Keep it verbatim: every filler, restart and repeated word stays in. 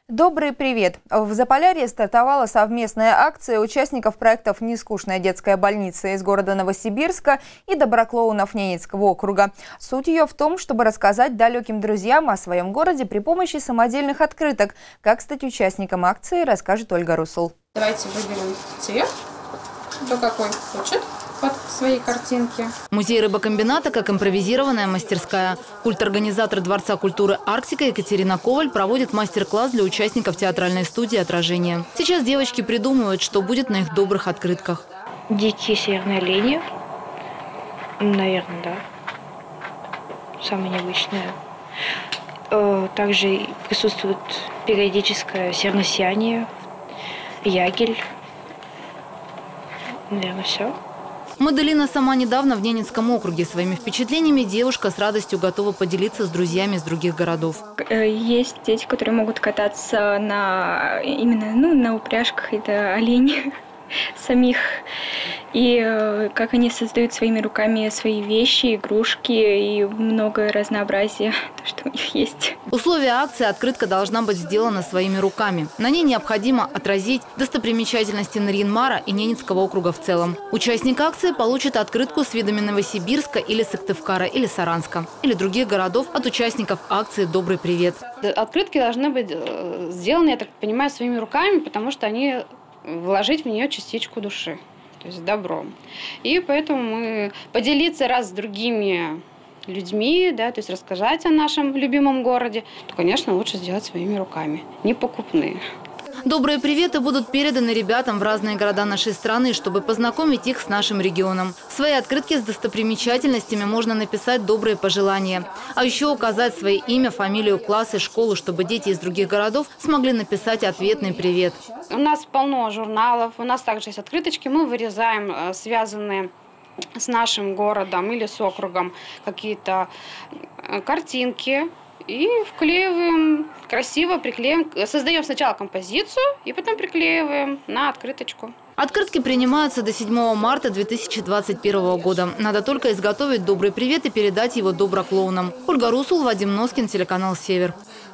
Добрый привет! В Заполярье стартовала совместная акция участников проектов «Нескучная детская больница» из города Новосибирска и доброклоунов Ненецкого округа. Суть ее в том, чтобы рассказать далеким друзьям о своем городе при помощи самодельных открыток. Как стать участником акции, расскажет Ольга Русул. Давайте выберем цвет, кто какой хочет под своей картинки. Музей рыбокомбината как импровизированная мастерская. Культорганизатор Дворца культуры «Арктика» Екатерина Коваль проводит мастер-класс для участников театральной студии «Отражение». Сейчас девочки придумывают, что будет на их добрых открытках. Дети северной оленя, наверное, да, самое необычное. Также присутствует периодическое северное сияние, ягель, наверное, все. Моделина сама недавно в Ненецком округе. Своими впечатлениями девушка с радостью готова поделиться с друзьями из других городов. Есть дети, которые могут кататься на именно ну, на упряжках, это олени самих. И как они создают своими руками свои вещи, игрушки и много разнообразия, то, что у них есть. Условия акции: открытка должна быть сделана своими руками. На ней необходимо отразить достопримечательности Нарьян-Мара и Ненецкого округа в целом. Участник акции получит открытку с видами Новосибирска или Сыктывкара или Саранска или других городов от участников акции «Добрый привет». Открытки должны быть сделаны, я так понимаю, своими руками, потому что они вложить в нее частичку души. То есть добром. И поэтому мы поделиться раз с другими людьми, да, то есть рассказать о нашем любимом городе, то, конечно, лучше сделать своими руками, не покупные. Добрые приветы будут переданы ребятам в разные города нашей страны, чтобы познакомить их с нашим регионом. В своей открытке с достопримечательностями можно написать добрые пожелания. А еще указать свое имя, фамилию, класс и школу, чтобы дети из других городов смогли написать ответный привет. У нас полно журналов, у нас также есть открыточки. Мы вырезаем связанные с нашим городом или с округом какие-то картинки. И вклеиваем, красиво приклеим, создаем сначала композицию и потом приклеиваем на открыточку. Открытки принимаются до седьмого марта две тысячи двадцать первого года. Надо только изготовить добрый привет и передать его доброклоунам. Ольга Русул, Вадим Носкин, телеканал «Север».